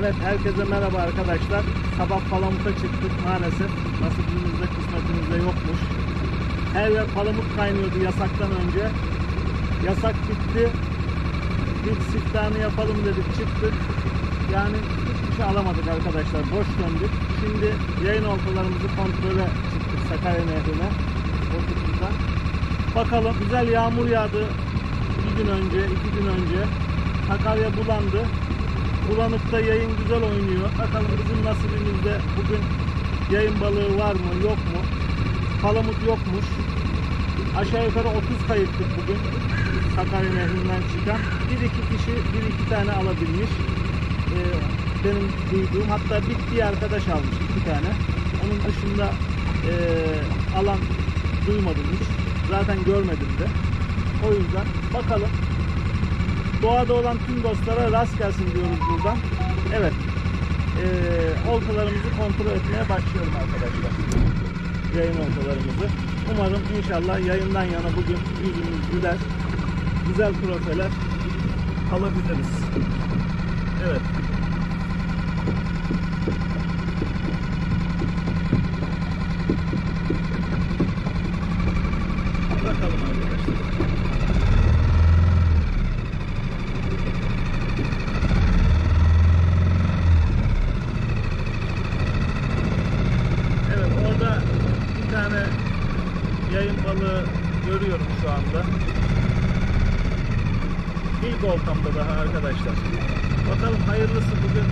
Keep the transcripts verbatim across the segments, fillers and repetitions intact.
Evet, herkese merhaba arkadaşlar. Sabah palamuta çıktık maalesef. Nasibimizde, kısmetimizde yokmuş. Her yer palamut kaynıyordu yasaktan önce. Yasak bitti. İlk siftahını yapalım dedik, çıktık. Yani hiçbir şey alamadık arkadaşlar. Boş döndük. Şimdi yayın oltalarımızı kontrole çıktık Sakarya Nehri'ne. Ortamızdan. Bakalım, güzel yağmur yağdı. Bir gün önce, iki gün önce. Sakarya bulandı. Bulanıkta yayın güzel oynuyor. Bakalım bizim nasibimizde bugün yayın balığı var mı, yok mu? Palamut yokmuş. Aşağı yukarı otuz kayıttık bugün Sakarya Nehri'nden çıkan. Bir iki kişi bir iki tane alabilmiş. Ee, benim duyduğum, hatta bir arkadaş almış iki tane. Onun dışında e, alan duymadım hiç. Zaten görmedim de. O yüzden bakalım. Doğada olan tüm dostlara rast gelsin diyoruz buradan. Evet. Ee, oltalarımızı kontrol etmeye başlıyorum arkadaşlar. Yayın oltalarımızı. Umarım inşallah yayından yana bugün yüzümüz güler. Güzel profeler alabiliriz. Evet. Bakalım arkadaşlar. Evet, orada bir tane yayın balığı görüyorum şu anda. İlk oltamda daha arkadaşlar. Bakalım hayırlısı bugün.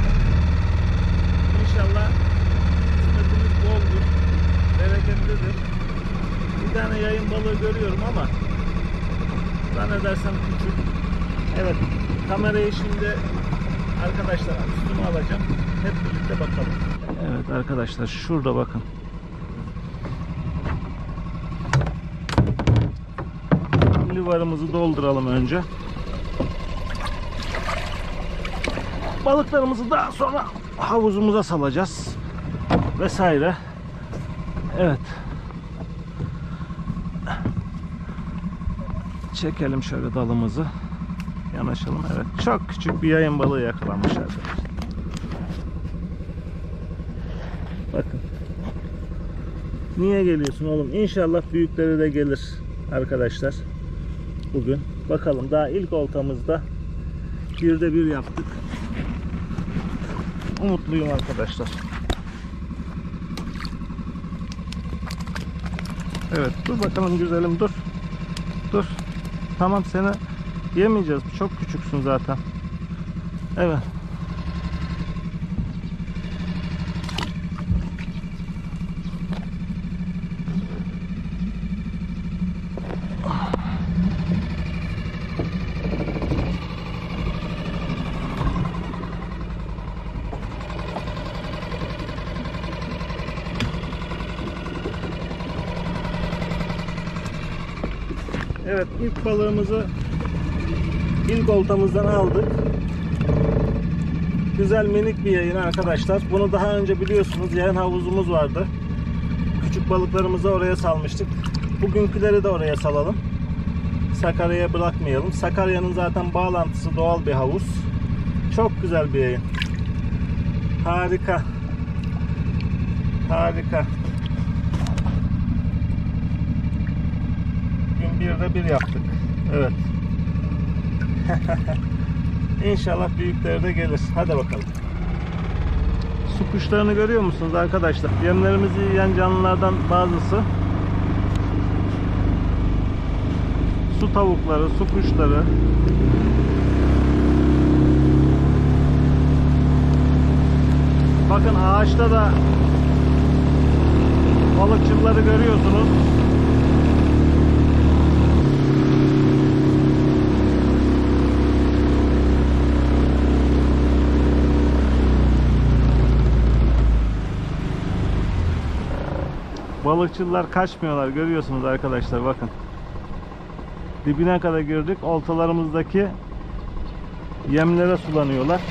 İnşallah kısmetimiz boldur, bereketlidir. Bir tane yayın balığı görüyorum ama zannedersem küçük. Evet, kamerayı şimdi arkadaşlar üstüme alacağım. Hep birlikte bakalım. Evet arkadaşlar, şurada bakın. Livarımızı dolduralım önce. Balıklarımızı daha sonra havuzumuza salacağız. Vesaire. Evet. Çekelim şöyle dalımızı. Yanaşalım. Evet. Çok küçük bir yayın balığı yakalanmış arkadaşlar. Bakın. Niye geliyorsun oğlum? İnşallah büyükleri de gelir arkadaşlar. Bugün. Bakalım, daha ilk oltamızda birde bir yaptık. Umutluyum arkadaşlar. Evet, dur bakalım güzelim, dur. Dur. Tamam, seni yemeyeceğiz. Çok küçüksün zaten. Evet. Evet, ilk balığımızı ilk oltamızdan aldık. Güzel minik bir yayın arkadaşlar. Bunu daha önce biliyorsunuz, yayın havuzumuz vardı. Küçük balıklarımızı oraya salmıştık. Bugünküleri de oraya salalım. Sakarya'ya bırakmayalım. Sakarya'nın zaten bağlantısı doğal bir havuz. Çok güzel bir yayın. Harika. Harika. Birde bir yaptık. Evet. İnşallah büyükleri de gelir. Hadi bakalım. Su kuşlarını görüyor musunuz arkadaşlar? Yemlerimizi yiyen canlılardan bazısı. Su tavukları, su kuşları. Bakın ağaçta da balıkçıları görüyorsunuz. Balıkçılar kaçmıyorlar, görüyorsunuz arkadaşlar, bakın. Dibine kadar girdik. Oltalarımızdaki yemlere sulanıyorlar.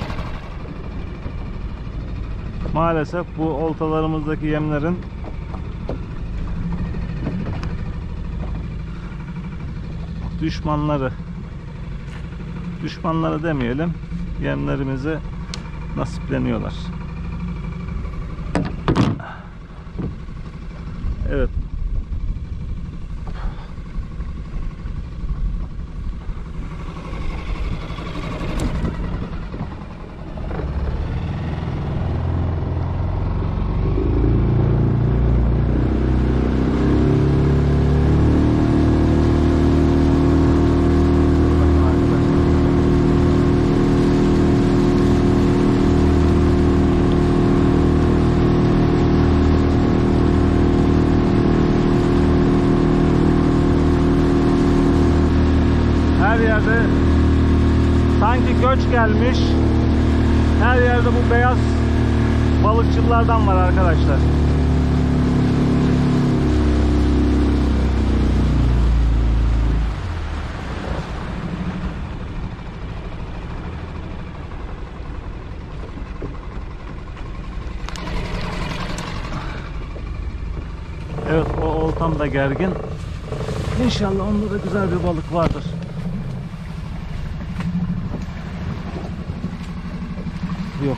Maalesef bu oltalarımızdaki yemlerin düşmanları düşmanları demeyelim, yemlerimizi nasipleniyorlar. Evet. Her yerde sanki göç gelmiş. Her yerde bu beyaz balıkçılardan var arkadaşlar. Evet, o oltam da gergin. İnşallah onda da güzel bir balık vardır. Yok.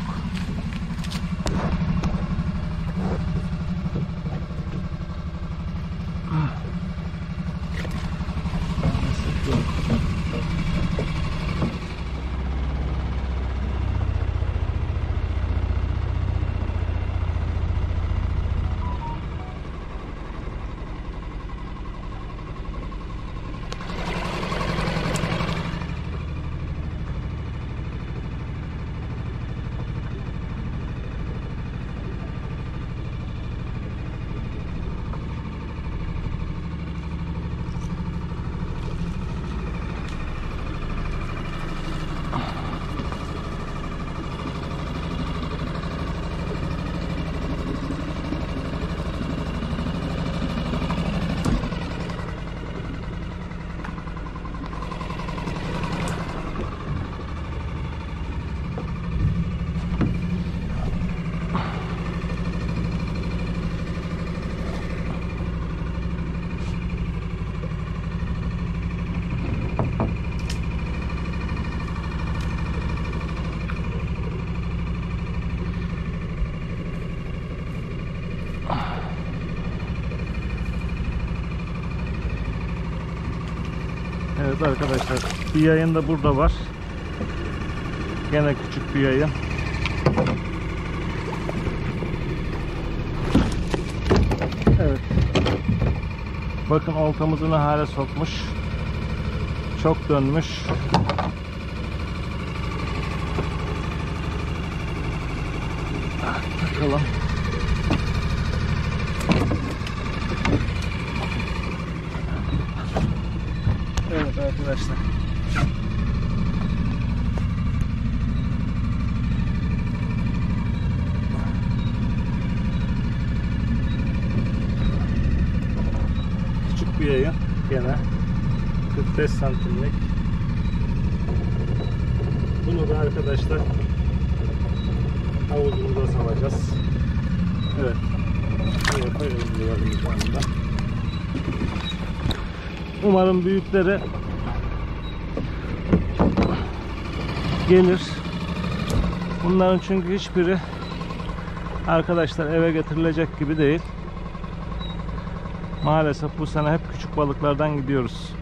Evet arkadaşlar, bir yayın da burada var. Gene küçük bir yayın. Evet. Bakın oltamızı ne hale sokmuş. Çok dönmüş. Bakalım. Evet arkadaşlar. Küçük bir yayın gene kırk beş santimlik. Bunu da arkadaşlar havuzumuza salacağız. Evet. Buraya koyalım diyorum şu anda. Umarım büyükleri gelir. Bunların çünkü hiçbiri arkadaşlar eve getirilecek gibi değil. Maalesef bu sene hep küçük balıklardan gidiyoruz.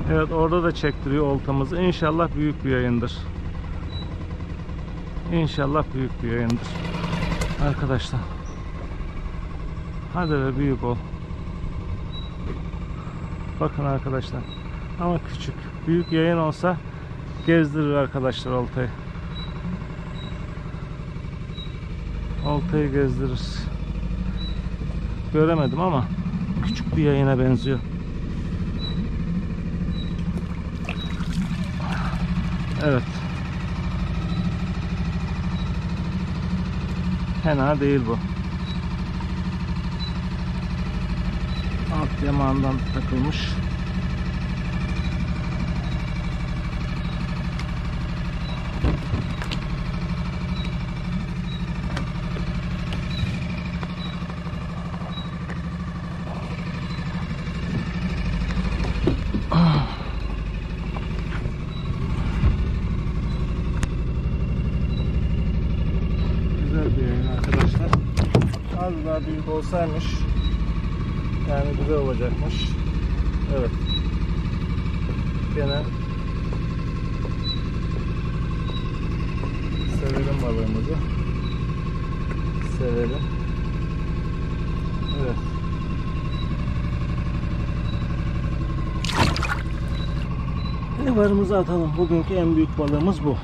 Evet, orada da çektiriyor oltamızı. İnşallah büyük bir yayındır. İnşallah büyük bir yayındır. Arkadaşlar. Hadi be, büyük ol. Bakın arkadaşlar. Ama küçük. Büyük yayın olsa gezdirir arkadaşlar oltayı. Oltayı gezdirir. Göremedim ama küçük bir yayına benziyor. Evet. Fena değil bu. Alt yamağından takılmış. Az daha büyük olsaymış yani güzel olacakmış. Evet. Gene sevelim balığımızı. Sevelim. Evet. Livarımızı atalım. Bugünkü en büyük balığımız bu.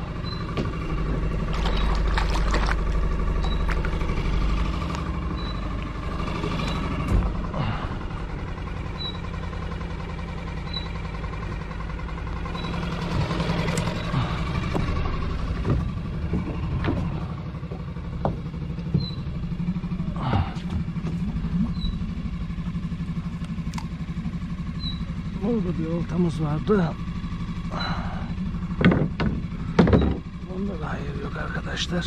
Burada bir oltamız vardı. Onda da hayır yok arkadaşlar.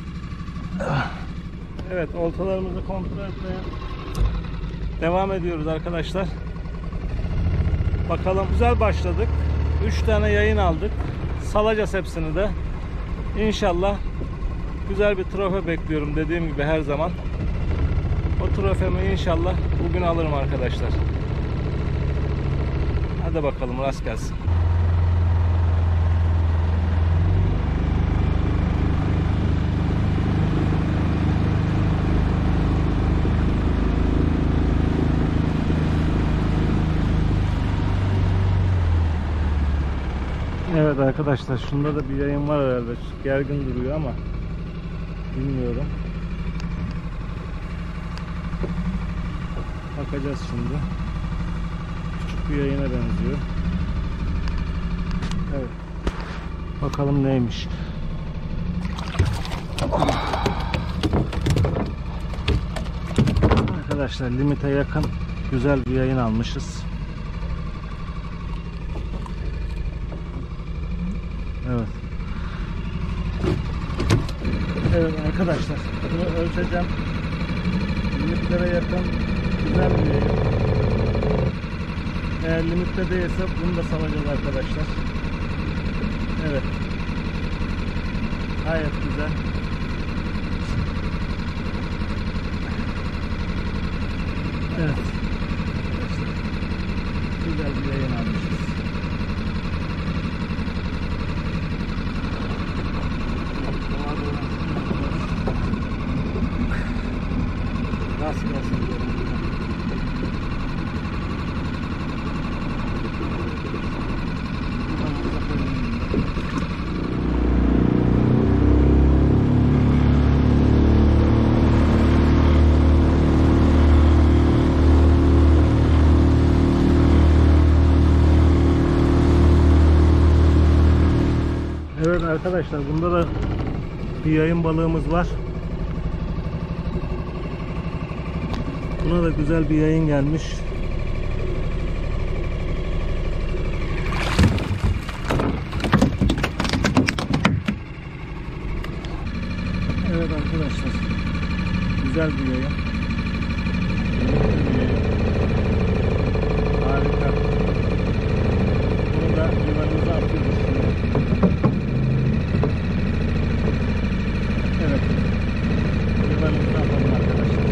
Evet, oltalarımızı kontrol etmeye devam ediyoruz arkadaşlar. Bakalım, güzel başladık. üç tane yayın aldık. Salacağız hepsini de. İnşallah güzel bir trofe bekliyorum dediğim gibi her zaman. O trofemi inşallah bugün alırım arkadaşlar. Hadi bakalım, rast gelsin. Evet arkadaşlar, şunda da bir yayın var herhalde. Gergin duruyor ama bilmiyorum. Bakacağız şimdi. Küçük bir yayına benziyor. Evet. Bakalım neymiş. Arkadaşlar, limite yakın güzel bir yayın almışız. Evet. Evet arkadaşlar, bunu ölçeceğim. Limitlere yakın güzel bir yayın. Eğer limitte değilse bunu da salacağız arkadaşlar. Evet. Gayet güzel. Evet. Güzel bir yayın almışız. Nasıl gelsin diyorum. Evet arkadaşlar, bunda da bir yayın balığımız var. Buna da güzel bir yayın gelmiş. Evet arkadaşlar, güzel bir yayın. Harika. Bunu da yuvarımıza atıyoruz şimdi. Evet. Yuvarımıza atalım arkadaşlar.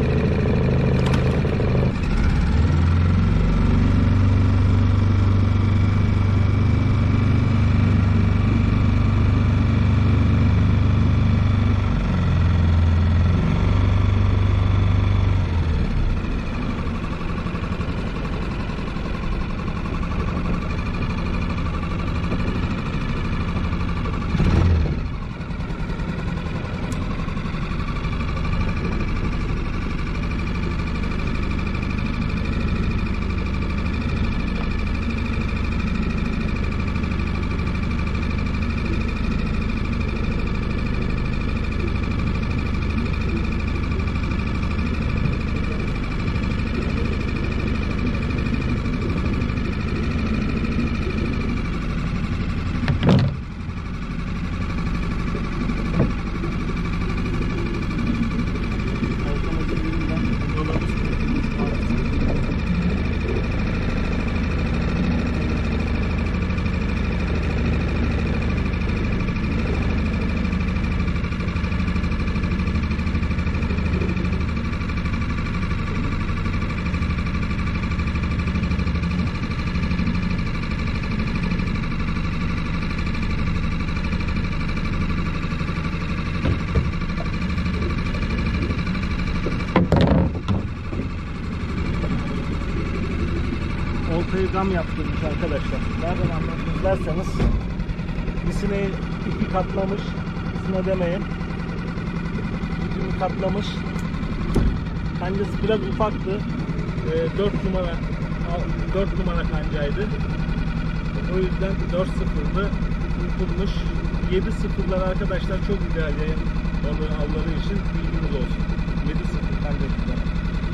gam yaptırmış arkadaşlar. Nereden anlatmak derseniz bir sineği ipi katlamış. Sine demeyin. İpini katlamış. Kancası biraz ufaktı. E, dört numara dört numara kancaydı. O yüzden dört sıfırdı. Kurtulmuş. yedi sıfırlar arkadaşlar çok ideal yayın balığı avları için, bilginiz olsun. yedi sıfır kanca kullanın.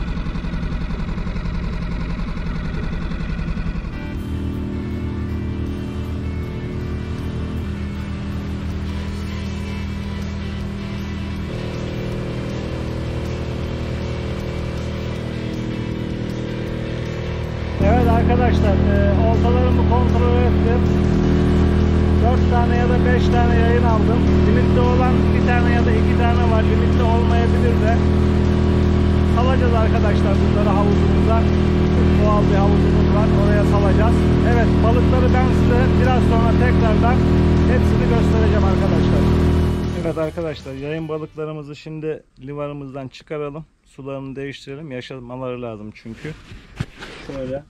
Evet arkadaşlar, e, oltalarımı kontrol ettim. dört tane ya da beş tane yayın aldım. Limitli olan bir tane ya da iki tane var. Limitli olmayabilir de. Salacağız arkadaşlar bunları havuzumuza. Doğal bir havuzumuz var. Oraya salacağız. Evet, balıkları ben size biraz sonra tekrardan hepsini göstereceğim arkadaşlar. Evet arkadaşlar, yayın balıklarımızı şimdi livarımızdan çıkaralım. Sularını değiştirelim. Yaşamaları lazım çünkü. Şöyle.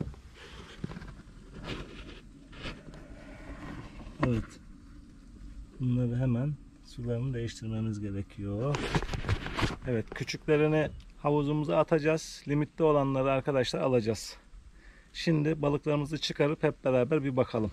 Evet. Bunları hemen sularını değiştirmemiz gerekiyor. Evet, küçüklerini havuzumuza atacağız. Limitli olanları arkadaşlar alacağız. Şimdi balıklarımızı çıkarıp hep beraber bir bakalım.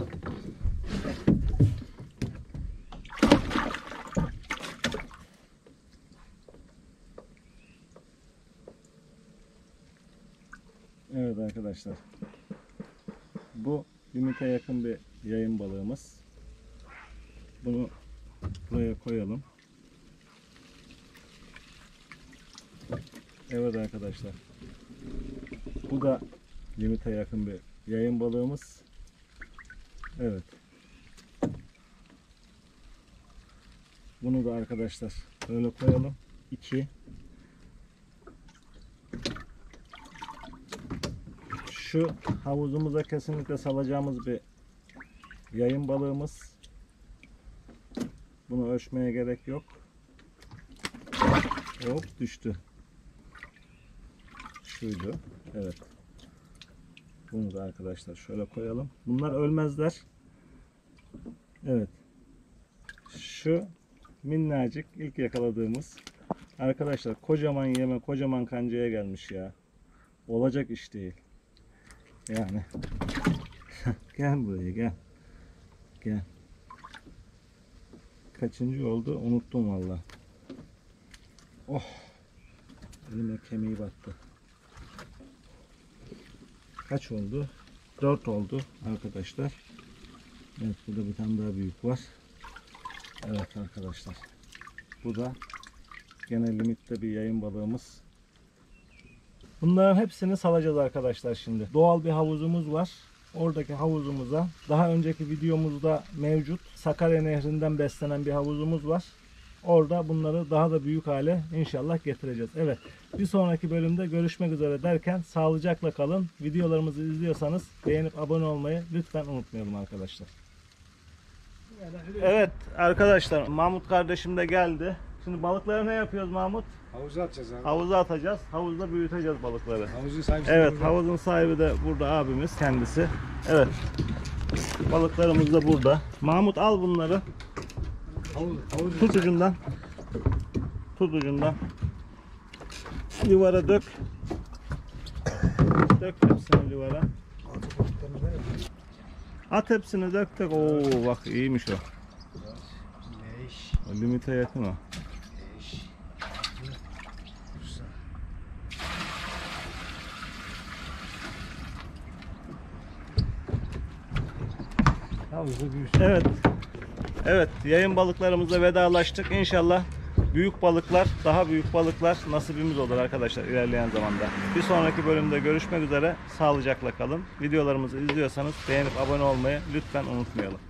Evet arkadaşlar. Bu limite yakın bir yayın balığımız. Bunu buraya koyalım. Evet arkadaşlar. Bu da limite yakın bir yayın balığımız. Evet. Bunu da arkadaşlar böyle koyalım. iki. Şu havuzumuza kesinlikle salacağımız bir yayın balığımız. Bunu ölçmeye gerek yok. Hop, düştü. Şuydu. Evet. Bunu da arkadaşlar şöyle koyalım. Bunlar ölmezler. Evet. Şu minnacık ilk yakaladığımız. Arkadaşlar kocaman yeme, kocaman kancaya gelmiş ya. Olacak iş değil. Yani. Gel buraya, gel. Gel. Kaçıncı oldu? Unuttum valla. Oh. Elime kemiği battı. Kaç oldu? dört oldu arkadaşlar. Evet, burada bir tane daha büyük var. Evet arkadaşlar. Bu da gene limitte bir yayın balığımız. Bunların hepsini salacağız arkadaşlar şimdi. Doğal bir havuzumuz var. Oradaki havuzumuza, daha önceki videomuzda mevcut Sakarya Nehri'nden beslenen bir havuzumuz var. Orada bunları daha da büyük hale inşallah getireceğiz. Evet, bir sonraki bölümde görüşmek üzere derken sağlıcakla kalın. Videolarımızı izliyorsanız beğenip abone olmayı lütfen unutmayalım arkadaşlar. Evet arkadaşlar, Mahmut kardeşim de geldi. Şimdi balıkları ne yapıyoruz Mahmut? Havuza atacağız abi. Havuza atacağız. Havuzda büyüteceğiz balıkları. Havuzun sahibi. Evet, burada. havuzun sahibi de burada, abimiz kendisi. Evet. Balıklarımız da burada. Mahmut al bunları. Havuz, havuz Tut ucundan. Tut ucundan. Livara dök. Dök hepsini livara. At hepsini, dök dök. Oo bak, iyiymiş o. O limite yakın o. Evet. Evet, yayın balıklarımızla vedalaştık. İnşallah büyük balıklar, daha büyük balıklar nasibimiz olur arkadaşlar ilerleyen zamanda. Bir sonraki bölümde görüşmek üzere. Sağlıcakla kalın. Videolarımızı izliyorsanız beğenip abone olmayı lütfen unutmayalım.